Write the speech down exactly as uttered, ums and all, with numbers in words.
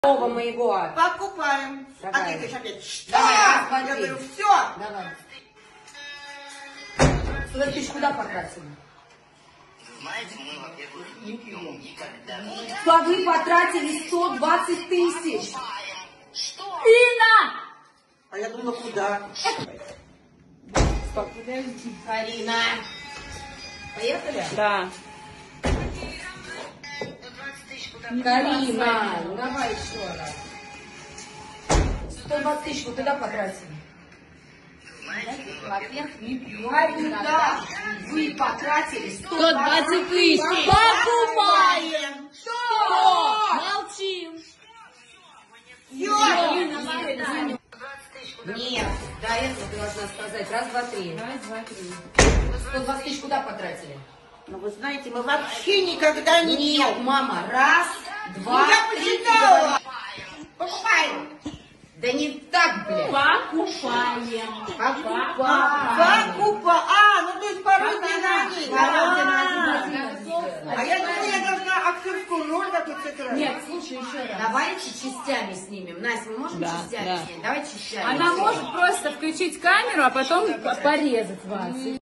Оба моего. Покупаем. Давай. А ты говоришь опять, что? Давай, Я смотри. говорю, все. Давай. сто тысяч куда потратили? Знаете, мы, во-первых, не пьем никогда. А вы потратили сто двадцать тысяч. Что? Инна! А я думала, куда? Подожди, Карина. Поехали? Да. Карина, ну давай еще раз. сто двадцать тысяч вы куда потратили? Во-первых, не пьем. Карина, вы потратили сто двадцать тысяч. Покупаем! Что? Молчим! Все. Нет, до этого ты должна сказать. Раз, два, три. Раз, два, три. сто двадцать тысяч куда потратили? Ну, вы знаете, мы вообще никогда не Нет, пьем. мама, раз, два, Ну, я три. почитала. ты говоришь. Покупаем. Да не так, блядь. Покупаем! Покупаем. Покупа. А, ну то есть пародия на них. Пародия на А, них. А я думала, я должна актерскую роль какую-то сыграть. Нет, слушай еще раз. Давайте частями снимем. Настя, мы можем Да, частями да. снять? Давай частями. Она может просто включить камеру, а потом порезать вас.